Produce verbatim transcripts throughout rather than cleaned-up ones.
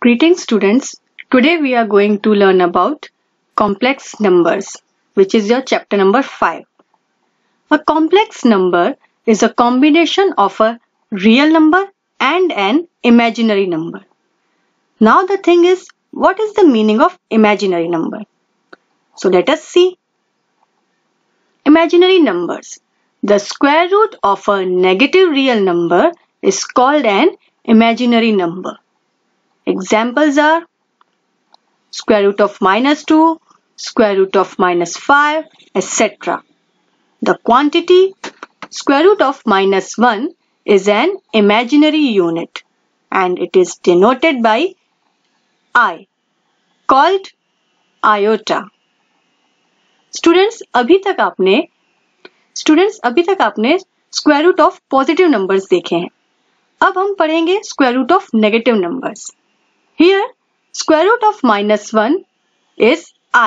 Greetings students. Today we are going to learn about complex numbers, which is your chapter number five. A complex number is a combination of a real number and an imaginary number. Now the thing is, what is the meaning of imaginary number? So let us see. Imaginary numbers. The square root of a negative real number is called an imaginary number. Examples are square root of minus two, square root of minus five, et cetera. The quantity square root of minus one is an imaginary unit and it is denoted by I, called iota. Students, अभी तक आपने students अभी तक आपने square root of positive numbers देखे हैं. अब हम पढ़ेंगे square root of negative numbers. Here, square root of minus one is I.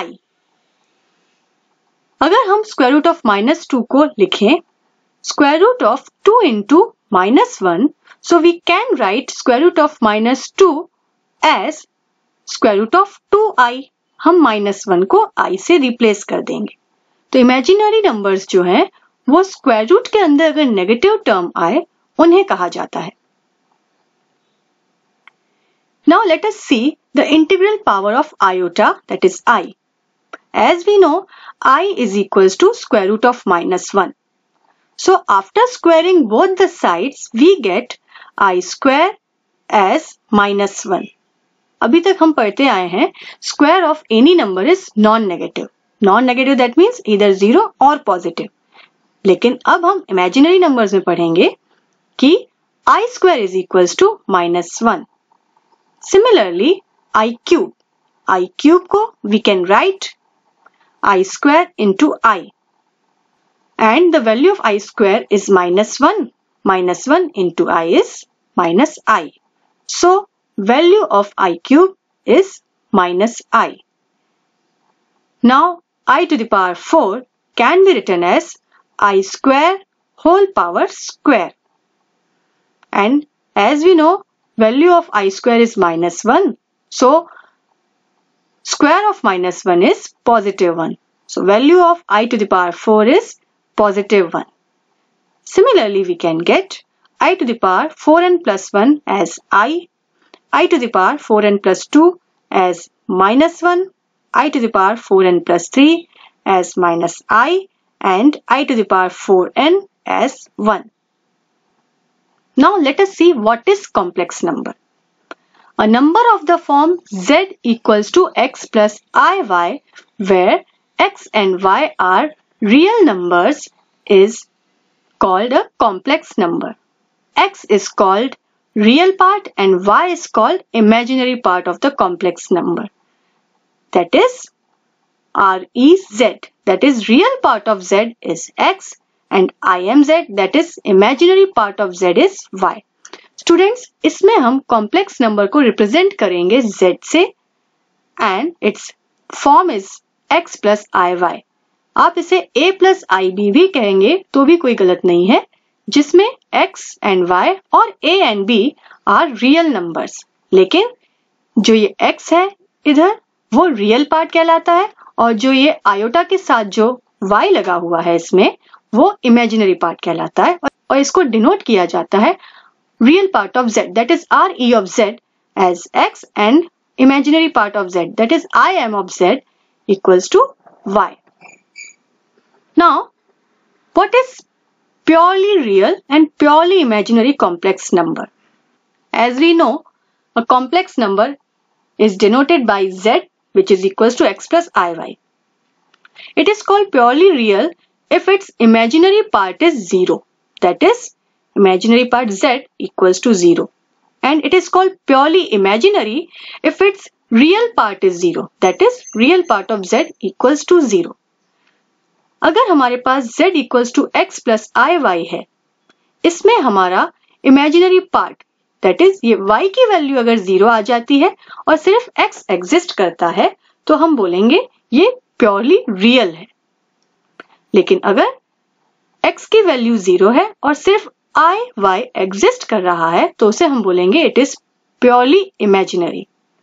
अगर हम square root of minus two को लिखें, square root of two into minus one, so we can write square root of minus two as square root of two i. हम minus one को I से replace कर देंगे. तो imaginary numbers जो हैं, वो square root के अंदर अगर negative term आए, उन्हें कहा जाता है. Now let us see the integral power of iota, that is I. As we know, I is equals to square root of minus one. So after squaring both the sides, we get I square as minus one. अभी तक हम पढ़ते आए हैं square of any number is non-negative. Non-negative that means either zero or positive. लेकिन अब हम imaginary numbers में पढ़ेंगे कि I square is equals to minus one. Similarly, I cube. I cube को we can write I square into I. And the value of I square is minus one. Minus one into I is minus I. So, value of I cube is minus I. Now, I to the power four can be written as I square whole power square. And as we know, value of I square is minus one. So, square of minus one is positive one. So, value of I to the power four is positive one. Similarly, we can get I to the power four n plus one as I, I to the power four n plus two as minus one, I to the power four n plus three as minus I, and I to the power four n as one. Now let us see what is complex number. A number of the form z equals to x plus iy, where x and y are real numbers, is called a complex number. X is called real part and y is called imaginary part of the complex number. That is R E Z, that is real part of z is x, and I M Z, that is imaginary part of z is y. Students, इसमें हम complex number को represent करेंगे z से and its form is x plus iy. आप इसे a plus ib भी कहेंगे तो भी कोई गलत नहीं है, जिसमें x and y और a and b are real numbers. लेकिन जो ये x है इधर वो real part कहलाता है और जो ये iota के साथ जो y लगा हुआ है इसमें वो imaginary part कहलाता है और इसको denote किया जाता है real part of z, that is R E of z as x, and imaginary part of z, that is I M of z equals to y. Now, what is purely real and purely imaginary complex number? As we know, a complex number is denoted by z, which is equals to x plus iy. It is called purely real if its imaginary part is zero, that is imaginary part z equals to zero, and it is called purely imaginary if its real part is zero, that is real part of z equals to zero. अगर हमारे पास z equals to x plus iy है, इसमें हमारा imaginary part, that is ये y की value अगर zero आ जाती है और सिर्फ x exist करता है तो हम बोलेंगे ये purely real है. लेकिन अगर x की वैल्यू zero है और सिर्फ I, y exist कर रहा है तो उसे हम बोलेंगे it is purely imaginary.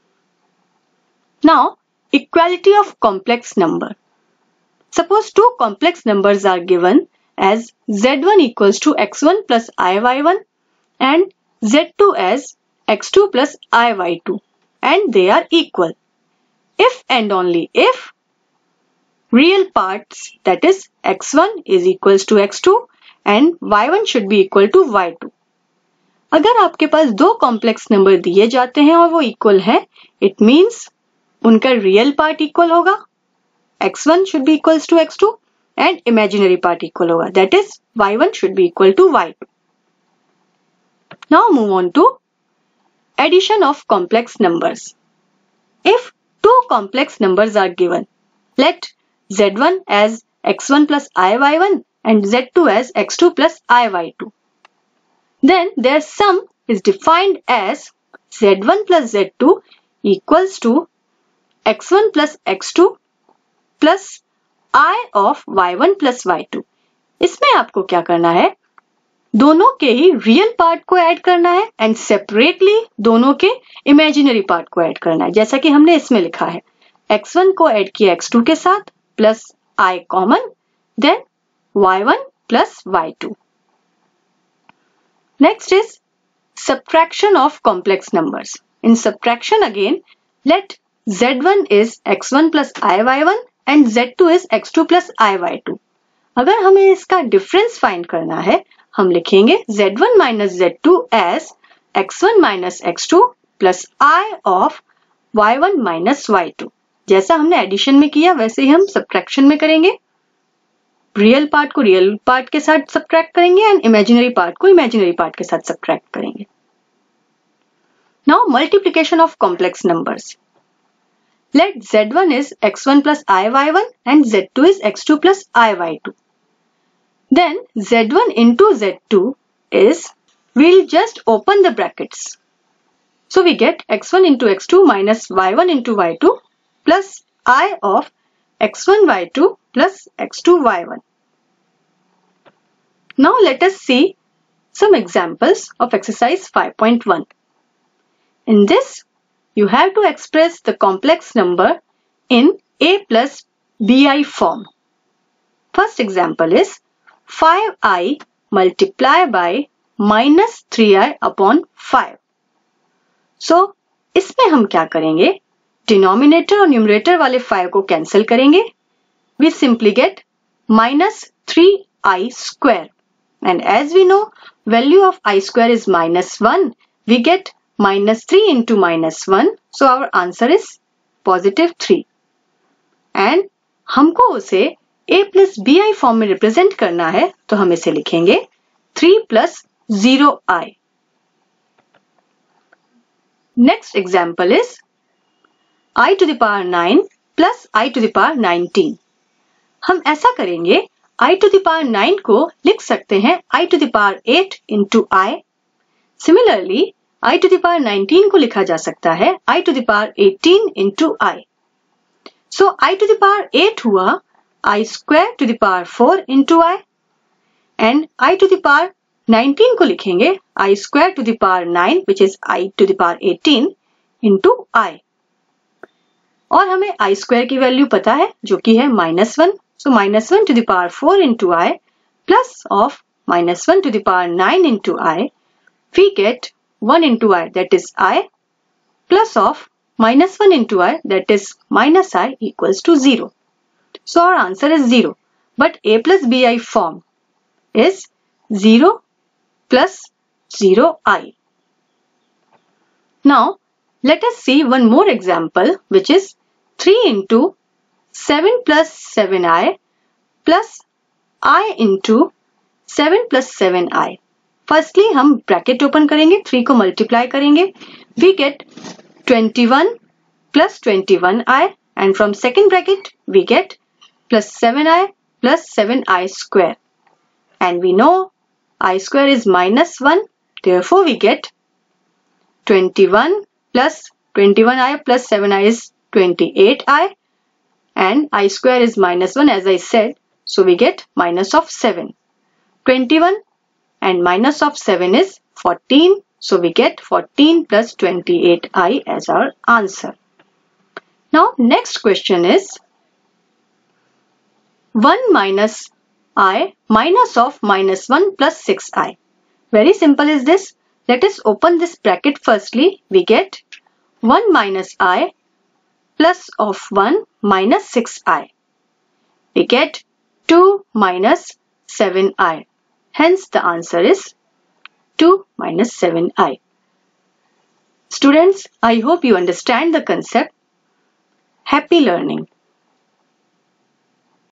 Now, equality of complex number. Suppose two complex numbers are given as z one equals to x one plus I y one and z two as x two plus I y two, and they are equal. If and only if real parts, that is x one is equals to x two and y one should be equal to y two. अगर आपके पास दो complex number दिए जाते हैं और वो equal है, it means उनका रियल पार्ट इक्वल होगा, x one should be equals to x two and imaginary part equal होगा, that is y one should be equal to y two. Now move on to addition of complex numbers. If two complex numbers are given, let z one as x one plus I y one and z two as x two plus I y two. Then their sum is defined as z one plus z two equals to x one plus x two plus I of y one plus y two. इसमें आपको क्या करना है, दोनों के ही real part को add करना है एंड सेपरेटली दोनों के इमेजिनरी पार्ट को ऐड करना है, जैसा कि हमने इसमें लिखा है x one को ऐड किया x two के साथ plus I common, then y one plus y two. Next is subtraction of complex numbers. In subtraction again, let z one is x one plus I y one and z two is x two plus I y two. अगर हमें इसका difference find करना है, हम लिखेंगे z one minus z two as x one minus x two plus I of y one minus y two. जैसा हमने addition में किया वैसे ही हम सब्ट्रैक्शन में करेंगे, रियल पार्ट को रियल पार्ट के साथ सब्ट्रैक्ट करेंगे एंड इमेजिनरी पार्ट को इमेजिनरी पार्ट के साथ सब्ट्रैक्ट करेंगे. Now multiplication of complex numbers. Let z one is x one plus I y one and z two is x two plus I y two. Then z one into z two is, we'll just open the brackets. So we get x one into x two minus y one into y two plus I of x one y two plus x two y one. Now let us see some examples of exercise five point one. In this, you have to express the complex number in a plus bi form. First example is five i multiplied by minus three i upon five. So, इसमें हम क्या करेंगे, denominator और numerator वाले five को cancel करेंगे. We simply get minus three i square. And as we know, value of i square is minus one. We get minus three into minus one. So our answer is positive three. And हमको उसे a plus bi form में represent करना है, तो हम इसे लिखेंगे three plus zero i. Next example is i to the power nine plus i to the power nineteen. हम ऐसा करेंगे, i to the power nine को लिख सकते हैं i to the power eight into i. Similarly, i to the power nineteen को लिखा जा सकता है i to the power eighteen into i. So i to the power eight हुआ i square to the power four into i and i to the power nineteen को लिखेंगे i square to the power nine which is i to the power eighteen into i. और हमें i square की value पता है जो कि है minus one. So minus one to the power four into i plus of minus one to the power nine into i, we get one into i, that is I, plus of minus one into i, that is minus I, equals to zero. So our answer is zero. But a plus bi form is zero plus zero i. Now let us see one more example, which is three into seven plus seven i plus I into seven plus seven i. Firstly, हम bracket open करेंगे, three को multiply करेंगे. We get twenty-one plus twenty-one i and from second bracket we get plus seven i plus seven i square. And we know I square is minus one. Therefore, we get twenty-one plus twenty-one i plus seven i is twenty-eight i. And I square is minus one as I said. So we get minus of seven. twenty-one and minus of seven is fourteen. So we get fourteen plus twenty-eight i as our answer. Now next question is one minus I minus of minus one plus six i. Very simple is this. Let us open this bracket firstly. We get one minus I plus of one minus six i. We get two minus seven i. Hence the answer is two minus seven i. Students, I hope you understand the concept. Happy learning.